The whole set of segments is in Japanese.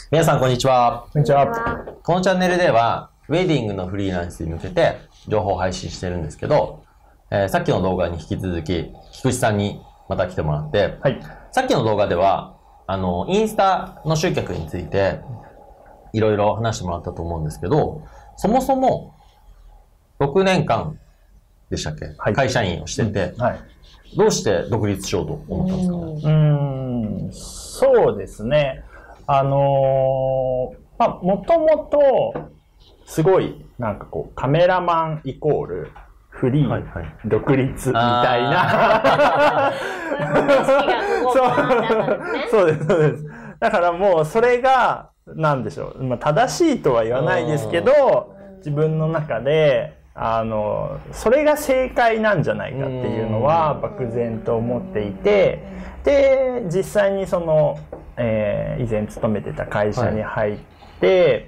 皆さんこんにちは。 こんにちは。 このチャンネルではウェディングのフリーランスに向けて情報を配信してるんですけど、さっきの動画に引き続き菊池さんにまた来てもらって、 はい、 さっきの動画ではインスタの集客についていろいろ話してもらったと思うんですけど、そもそも6年間でしたっけ、はい、会社員をしてて、はい、どうして独立しようと思ったんですか？ そうですね。もともとすごいなんかこうカメラマンイコールフリー、はいはい、独立みたいなそうですそうです。だからもうそれがなんでしょう、正しいとは言わないですけど、自分の中でそれが正解なんじゃないかっていうのは漠然と思っていて、で実際にその、以前勤めてた会社に入って、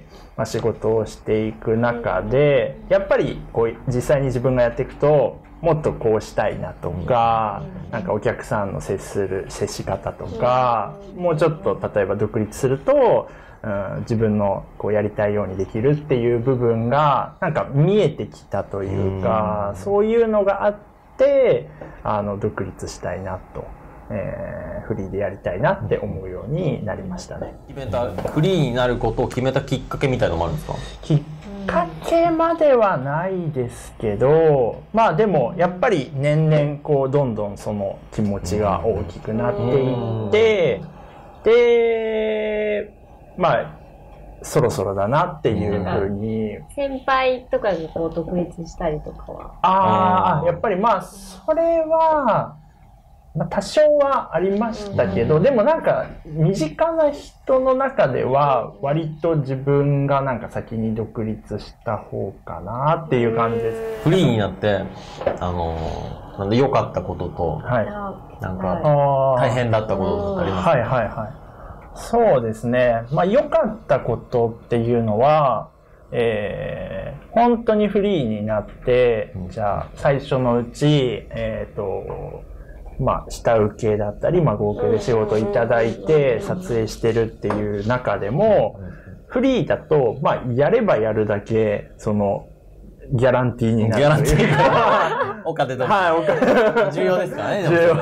仕事をしていく中でやっぱりこう実際に自分がやっていくともっとこうしたいなとか、なんかお客さんの接し方とか、もうちょっと例えば独立すると自分のこうやりたいようにできるっていう部分がなんか見えてきたというか、そういうのがあって独立したいなと、フリーでやりたいなって思うようになりましたね。 フリーになることを決めたきっかけみたいなのもあるんですか？ きっかけまではないですけど、でもやっぱり年々こうどんどんその気持ちが大きくなっていって、でそろそろだなっていうふうに。 先輩とかがこう独立したりとかは？ やっぱりそれは、多少はありましたけど、でもなんか身近な人の中では割と自分がなんか先に独立した方かなっていう感じです。 フリーになってなんで良かったことと、はい、なんか大変だったことってありますか？ はいはいはい。そうですね。良かったことっていうのは、本当にフリーになって、じゃあ最初のうち下請けだったり、合計で仕事いただいて撮影してるっていう中でも、フリーだとやればやるだけそのギャランティーになる。 ギャランティーお金とか。はい、お金。重要ですからね、 重要。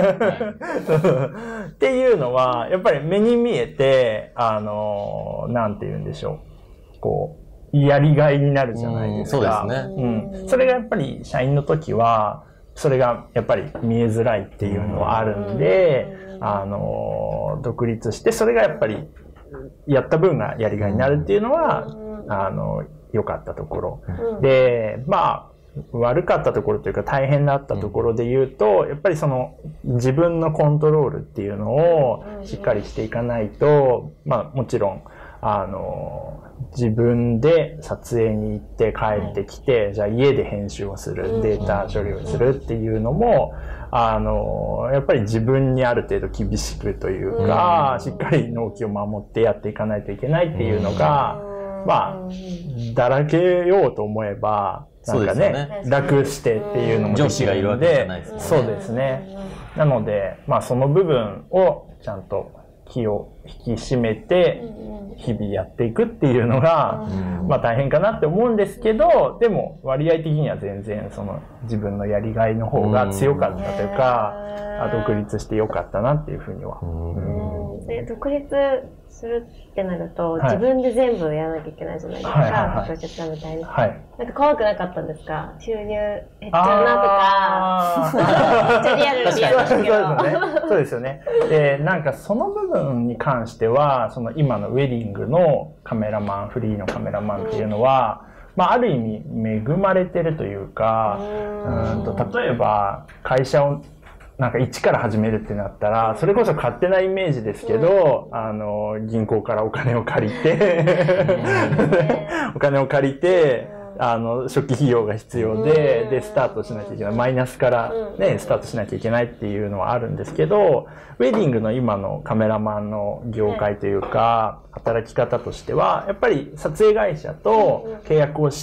っていうのは、やっぱり目に見えて、なんて言うんでしょう。こう、やりがいになるじゃないですか。 そうですね。 それがやっぱり社員の時は、それがやっぱり見えづらいっていうのはあるんで、独立して、それがやっぱり、やった分がやりがいになるっていうのは、良かったところ。で、悪かったところというか大変だったところで言うと、やっぱりその自分のコントロールっていうのをしっかりしていかないと、もちろん、自分で撮影に行って帰ってきて、じゃあ家で編集をする、データ処理をするっていうのも、やっぱり自分にある程度厳しくというか、しっかり納期を守ってやっていかないといけないっていうのが、だらけようと思えば、なんかね、楽してっていうのも上司がいるわけじゃないですね。 そうですね。なので、その部分をちゃんと気を引き締めて、日々やっていくっていうのが、大変かなって思うんですけど、でも割合的には全然その自分のやりがいの方が強かったというか、独立してよかったなっていうふうには。 で独立するってなると、自分で全部やらなきゃいけないじゃないですか、プロジェクターみたいに。なんか怖くなかったんですか？収入減っちゃうなとか。めっちゃリアルですけど。 そうですよね。で、なんかその部分に関しては、その今のウェディングのカメラマン、フリーのカメラマンっていうのは、ある意味恵まれてるというか、例えば会社をなんか一から始めるってなったら、それこそ勝手なイメージですけど、銀行からお金を借りて、お金を借りて、初期費用が必要で、スタートしなきゃいけない。マイナスからね、スタートしなきゃいけないっていうのはあるんですけど、ウェディングの今のカメラマンの業界というか、働き方としては、やっぱり撮影会社と契約をして、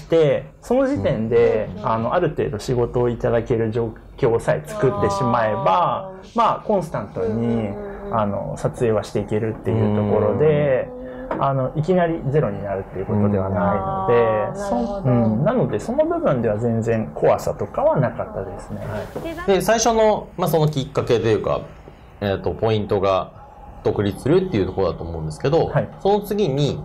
その時点で、ある程度仕事をいただける状況さえ作ってしまえば、コンスタントに、撮影はしていけるっていうところで、 いきなりゼロになるっていうことではないので、なのでその部分では全然怖さとかはなかったですね。 で最初の、そのきっかけというか、ポイントが独立するっていうところだと思うんですけど、その次に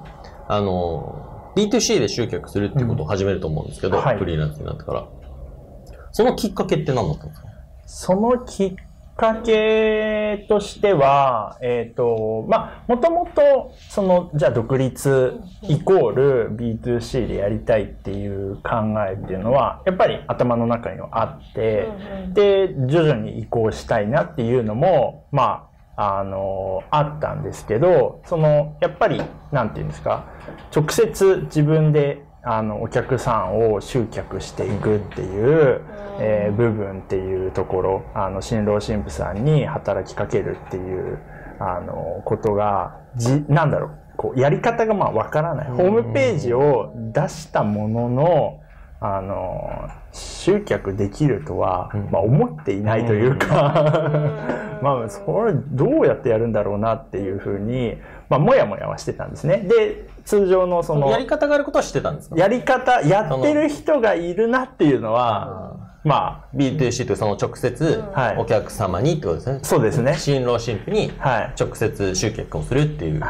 D2C で集客するっていうことを始めると思うんですけど、フリーランスになってから。そのきっかけって何だったんですか？ そのきっかけとしては、もともと、じゃあ独立イコール B2C でやりたいっていう考えっていうのは、やっぱり頭の中にはあって、で、徐々に移行したいなっていうのも、あったんですけど、やっぱり、なんていうんですか、直接自分でお客さんを集客していくっていう、部分っていうところ、新郎新婦さんに働きかけるっていう、ことが、なんだろう、こう、やり方がわからない。ホームページを出したものの、集客できるとは、思っていないというか、それどうやってやるんだろうなっていうふうに、もやもやはしてたんですね。で、通常のやり方があることは知ってたんですか？ やり方、やってる人がいるなっていうのは、 B2C というその直接お客様にってことですね。 そうですね。 新郎新婦に直接集客をするっていう。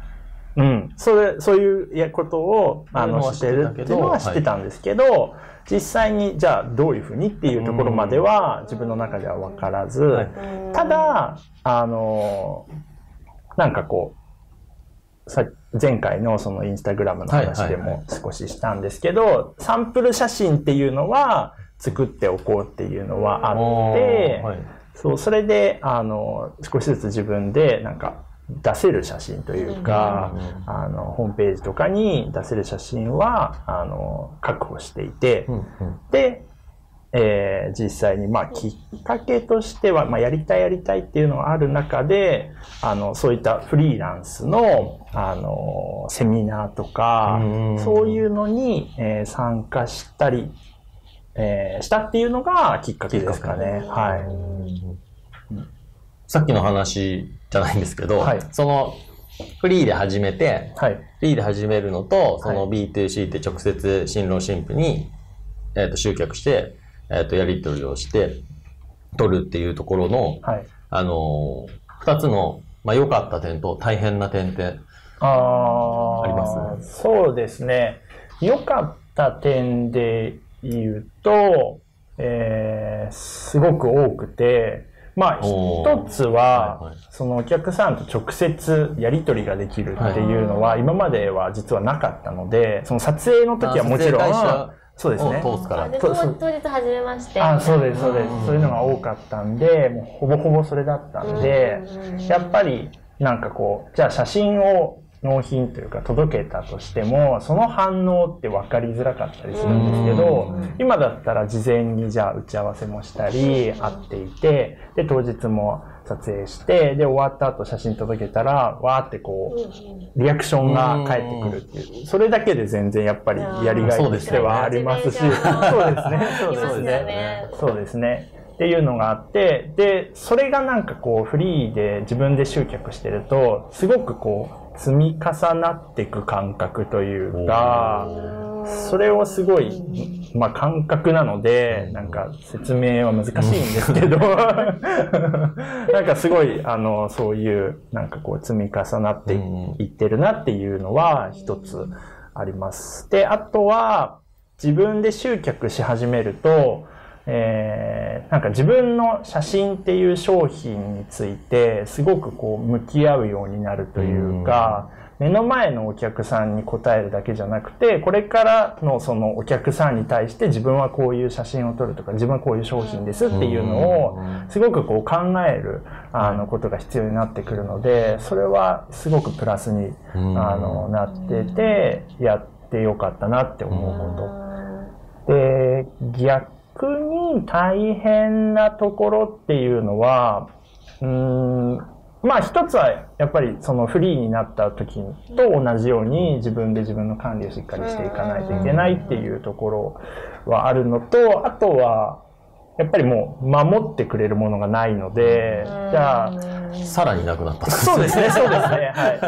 そういうことをしてるっていうのは知ってたんですけど、実際にじゃあどういうふうにっていうところまでは自分の中では分からず、ただ、なんかこう、前回のそのインスタグラムの話でも少ししたんですけど、サンプル写真っていうのは作っておこうっていうのはあって、それで、少しずつ自分でなんか出せる写真というか、ホームページとかに出せる写真は、確保していて、で、実際に、きっかけとしては、やりたいっていうのがある中で、そういったフリーランスの、セミナーとか、そういうのに、参加したり、したっていうのがきっかけですかね。 さっきの話じゃないんですけど、そのフリーで始めて、フリーで始めるのと、その B2C って直接新郎新婦に、集客して、やり取りをして取るっていうところの、二つの、良かった点と大変な点ってあります？ そうですね。良かった点で言うと、すごく多くて、一つは、そのお客さんと直接やり取りができるっていうのは、今までは実はなかったので、その撮影の時はもちろん、そうですね。 通すから。当日初めまして。 そうです、そうです。そういうのが多かったんで、もうほぼほぼそれだったんで、やっぱりなんかこう、じゃあ写真を納品というか届けたとしても、その反応って分かりづらかったりするんですけど、今だったら事前にじゃあ打ち合わせもしたり、会っていて、で、当日も撮影して、で、終わった後写真届けたら、わーってこう、リアクションが返ってくるっていう。それだけで全然やっぱりやりがいとしてはありますし、そうですね。そうですね。っていうのがあって、で、それがなんかこう、フリーで自分で集客してると、すごくこう、積み重なっていく感覚というか、それをすごい、感覚なので、なんか説明は難しいんですけど、なんかすごい、そういう、なんかこう積み重なっていってるなっていうのは一つあります。で、あとは、自分で集客し始めると、なんか自分の写真っていう商品についてすごくこう向き合うようになるというか、目の前のお客さんに答えるだけじゃなくて、これからのそのお客さんに対して自分はこういう写真を撮るとか、自分はこういう商品ですっていうのをすごくこう考えることが必要になってくるので、それはすごくプラスになってて、やってよかったなって思うこと。で、逆に大変なところっていうのは、一つはやっぱりそのフリーになった時と同じように自分で自分の管理をしっかりしていかないといけないっていうところはあるのと、あとはやっぱりもう守ってくれるものがないので、じゃあ、 さらになくなった。 そうですね、そうですね。はい。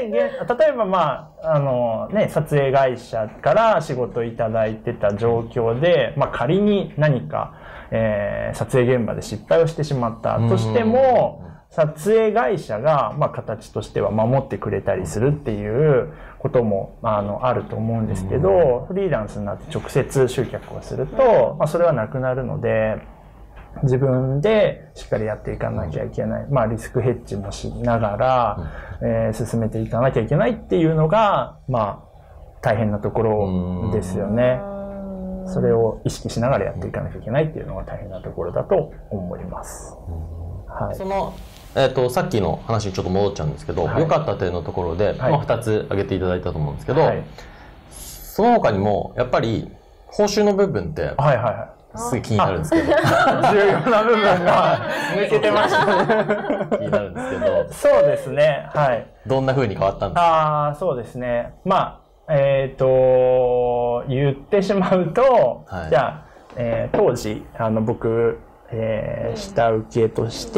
例えばまあ、撮影会社から仕事いただいてた状況で、まあ仮に何か、撮影現場で失敗をしてしまったとしても、撮影会社が、まあ形としては守ってくれたりするっていうことも、あると思うんですけど、フリーランスになって直接集客をすると、まあそれはなくなるので、自分でしっかりやっていかなきゃいけない。まあリスクヘッジもしながら、進めていかなきゃいけないっていうのが、まあ大変なところですよね。それを意識しながらやっていかなきゃいけないっていうのが大変なところだと思います。 はい。さっきの話にちょっと戻っちゃうんですけど、 はい、 良かった点のところで、まあ2つ挙げていただいたと思うんですけど、はい、その他にも、やっぱり、報酬の部分って、すごい気になるんですけど。重要な部分が抜けてましたね。 気になるんですけど。 そうですね。はい。 どんな風に変わったんですか？ そうですね。まあ、言ってしまうと、はい、じゃあ、当時、僕、下請けとして、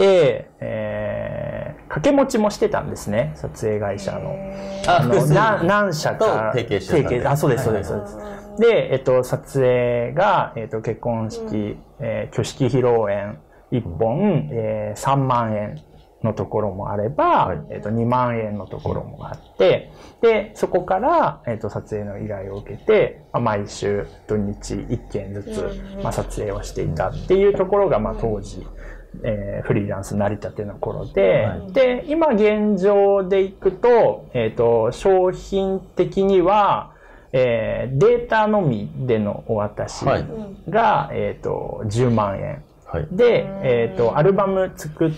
掛け持ちもしてたんですね。撮影会社の。何社か。 提携してたんです。 そうです、そうです、そうです。で、撮影が、結婚式、挙式披露宴1本、3万円のところもあれば、2万円のところもあって、で、そこから、撮影の依頼を受けて、毎週土日1件ずつ、撮影をしていたっていうところが、当時、フリーランス成り立ての頃で、で、今現状でいくと、商品的には、データのみでのお渡しが、10万円。はい、で、アルバム作って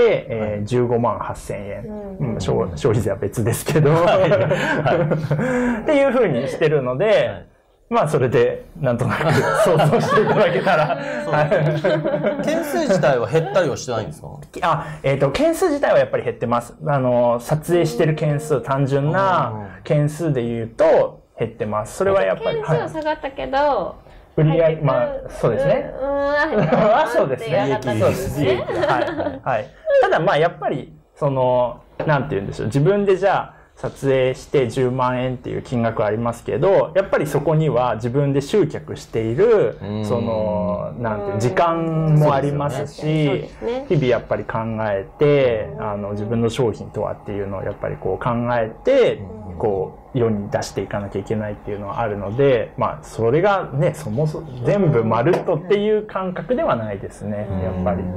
、15万8000円。消費税は別ですけど、っていう風にしてるので、まあそれでなんとなく想像していただけたら。 件数自体は減ったりはしてないんですか？ 件数自体はやっぱり減ってます。撮影してる件数、単純な件数で言うと減ってます。それはやっぱり。 件数は下がったけど、 売り上げ、まあ、そうですね。そうですね。そうですね。はい。ただまあやっぱり、なんて言うんでしょう。自分でじゃあ、撮影して10万円っていう金額はありますけど、やっぱりそこには自分で集客している、なんていう、時間もありますし、日々やっぱり考えて、自分の商品とはっていうのをやっぱりこう考えて、こう、世に出していかなきゃいけないっていうのはあるので、まあ、それがね、全部まるっとっていう感覚ではないですね、やっぱり。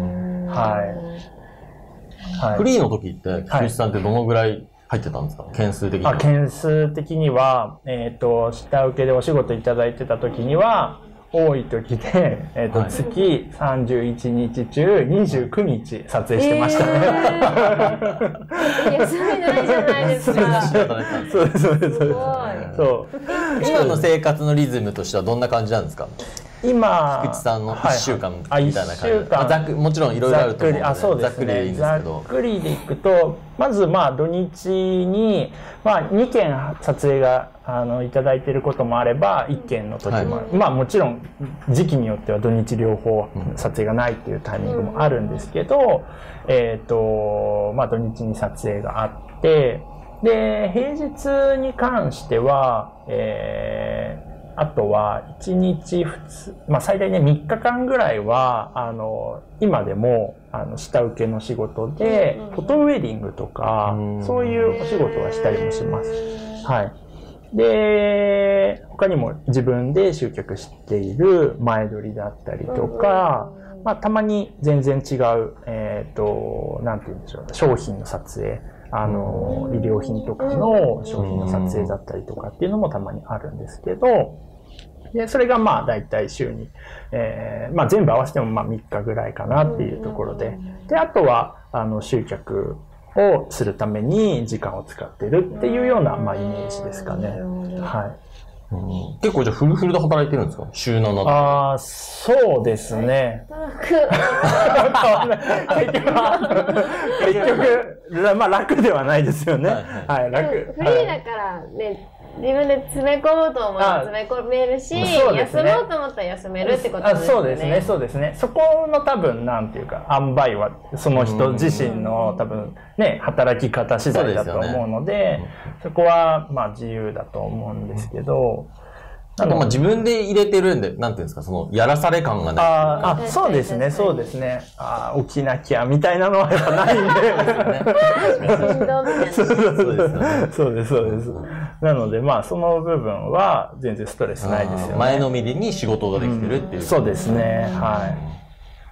はい。 フリーの時って、菊池さんってどのぐらい入ってたんですか？件数的には。 件数的には、下請けでお仕事いただいてた時には、多い時で、月31日中29日撮影してましたね。 いや、それないじゃないですか。 そうです、そうです。そう。 今の生活のリズムとしてはどんな感じなんですか？ 今、 菊池さんの1週間みたいな感じ。もちろんいろいろあると思うので、ざっくりでいいんですけど。 ざっくりでいくと、まずまあ土日に、まあ2件撮影がいただいていることもあれば、1件の時もある。まあもちろん時期によっては土日両方撮影がないっていうタイミングもあるんですけど、まあ土日に撮影があって、で、平日に関しては、あとは1日まあ最大ね3日間ぐらいは、今でも、下請けの仕事で、フォトウェディングとか、そういうお仕事はしたりもします。はい。で、他にも自分で集客している前撮りだったりとか、まあたまに全然違う、なんて言うんでしょう、商品の撮影。衣料品とかの商品の撮影だったりとかっていうのもたまにあるんですけど、で、それがまあ大体週に、まあ全部合わせてもまあ3日ぐらいかなっていうところで、で、あとは、集客をするために時間を使ってるっていうような、まあイメージですかね。はい。 結構じゃあフルフルで働いてるんですか？週7と。 そうですね。結局、まあ楽ではないですよね。はい、楽。 フリーだからね、 自分で詰め込むと思えば詰め込めるし、休もうと思ったら休めるってことですね。 そうですね、そうですね。そこの多分なんていうか塩梅はその人自身の多分ね働き方次第だと思うので、そこはまあ自由だと思うんですけど。 なんかまあ自分で入れてるんで、なんていうんですか、そのやらされ感がない。 そうですね、そうですね。起きなきゃみたいなのはやっぱないんで。そうです、そうです。なのでまあその部分は全然ストレスないですよね。 前のめりに仕事ができてるっていう。 そうですね、はい。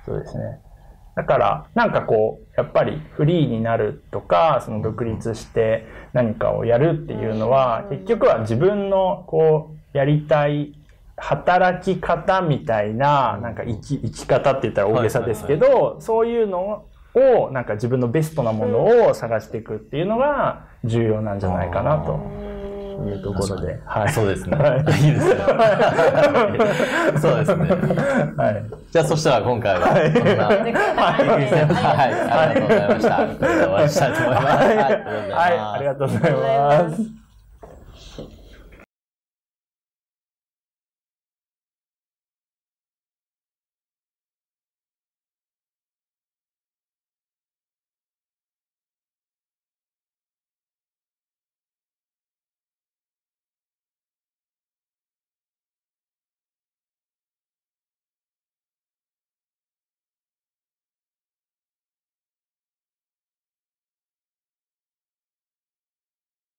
そうですね。だからなんかこうやっぱりフリーになるとか、その独立して何かをやるっていうのは結局は自分のこうやりたい働き方みたいな、なんか生き方って言ったら大げさですけど、そういうのをなんか自分のベストなものを探していくっていうのが重要なんじゃないかなというところで、 はい、そうですね。いいですね。そうですね。はい。じゃあそしたら今回はこんな、はい、ありがとうございました。終わりしたいと思います。 はい、ありがとうございます。